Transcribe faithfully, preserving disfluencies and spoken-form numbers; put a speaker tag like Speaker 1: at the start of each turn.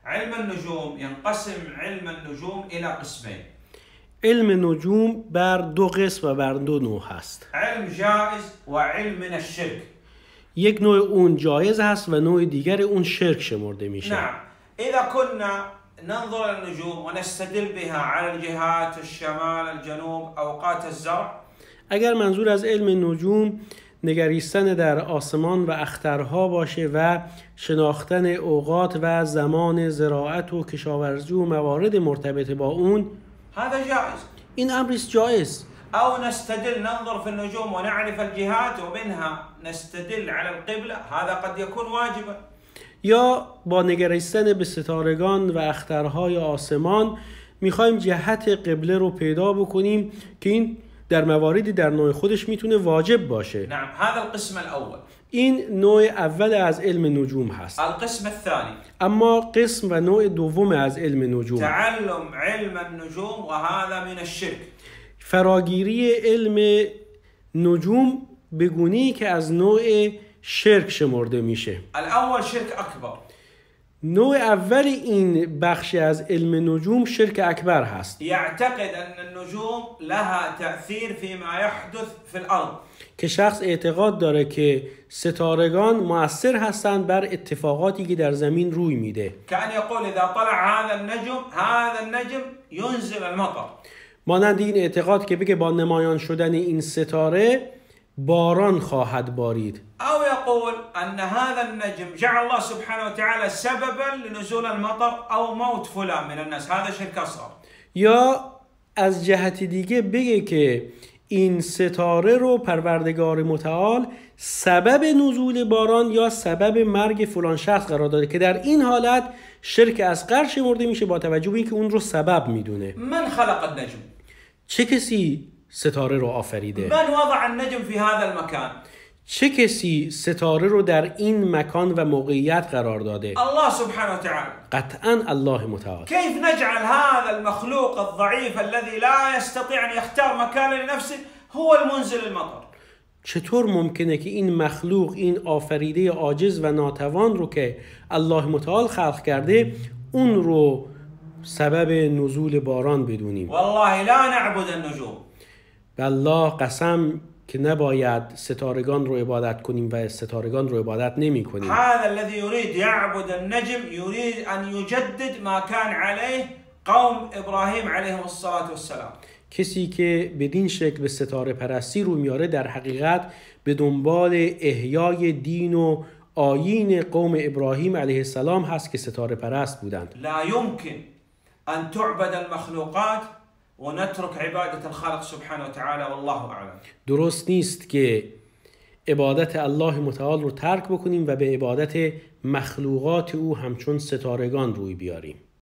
Speaker 1: علم النجوم ينقسم علم النجوم إلى قسمين.
Speaker 2: علم نجوم بر دو قسم و بر دو نوع هست.
Speaker 1: علم جائز و علم من الشرك.
Speaker 2: یک نوع اون جایز هست و نوع دیگر اون شرک شمرده میشه.
Speaker 1: نعم. إذا كنا ننظر النجوم ونستدل بها على الجهات الشمال الجنوب أوقات الزرع.
Speaker 2: اگر منظور از علم نجوم نگریستن در آسمان و اخترها باشه و شناختن اوقات و زمان زراعت و کشاورزی و موارد مرتبط با اون،
Speaker 1: هذا جائز.
Speaker 2: این امرش جایز.
Speaker 1: أو نستدل ننظر في النجوم ونعرف الجهات ومنها نستدل على القبلة، هذا قد يكون واجبا.
Speaker 2: یا با نگریستن به ستارگان و اخترهای آسمان میخوایم جهت قبله رو پیدا بکنیم که این در مواردی در نوع خودش میتونه واجب باشه.
Speaker 1: نعم. هذا القسم الأول.
Speaker 2: این نوع اول از علم نجوم هست.
Speaker 1: القسم الثاني.
Speaker 2: اما قسم و نوع دوم از علم نجوم،
Speaker 1: تعلم علم النجوم وهذا من الشرك.
Speaker 2: فراگیری علم نجوم به گونه‌ای که از نوع شرک شمرده میشه.
Speaker 1: الأول شرك أكبر.
Speaker 2: نوع اول این بخش از علم نجوم شرک اکبر هست.
Speaker 1: يعتقد أن النجوم لها تأثير فيما يحدث في الأرض.
Speaker 2: که شخص اعتقاد داره که ستارگان مؤثر هستند بر اتفاقاتی که در زمین روی میده.
Speaker 1: كأن يقول إذا طلع هذا النجم هذا النجم ينزل المطر.
Speaker 2: مانند این اعتقاد که بگه با نمایان شدن این ستاره باران خواهد بارید.
Speaker 1: أو يقول أن هذا النجم جعل الله سبحانه وتعالى سببا لنزول المطر أو موت فلان من الناس، هذا شرك أصغر.
Speaker 2: یا از جهت دیگه بگه که این ستاره رو پروردگار متعال سبب نزول باران یا سبب مرگ فلان شخص قرار داده، که در این حالت شرک اصغر شمرده میشه با توجه به اینکه اون رو سبب میدونه.
Speaker 1: من خلق النجم؟
Speaker 2: چه کسی ستاره رو آفریده؟
Speaker 1: من وضع النجم في هذا المكان؟
Speaker 2: چه کسی ستاره رو در این مکان و موقعیت قرار داده؟
Speaker 1: الله سبحانه وتعالى.
Speaker 2: قطعا الله متعال.
Speaker 1: كيف نجعل هذا المخلوق الضعيف الذي لا يستطيع أن يختار مكان لنفسه هو المنزل المطر؟
Speaker 2: چطور ممکنه که این مخلوق، این آفریده عاجز و ناتوان رو که الله متعال خلق کرده، اون رو سبب نزول باران بدونیم؟
Speaker 1: والله لا نعبد النجوم.
Speaker 2: بالله قسم که نباید ستارگان رو عبادت کنیم و ستارگان رو عبادت نمی کنیم.
Speaker 1: هذا الذي يريد يعبد النجم يريد أن يجدد ما كان عليه قوم إبراهيم عليهم الصلاة والسلام.
Speaker 2: کسی که بدین شکل به ستاره پرستی رو میاره در حقیقت به دنبال احیای دین و آیین قوم ابراهیم علیه السلام هست که ستاره پرست بودند.
Speaker 1: لا يمكن أن تعبد المخلوقات ونترك عبادة الخالق سبحانه وتعالى والله أعلم.
Speaker 2: درست نیست که عبادت الله متعال رو ترک بکنیم و به عبادت مخلوقات او همچون ستارگان روی بیاریم.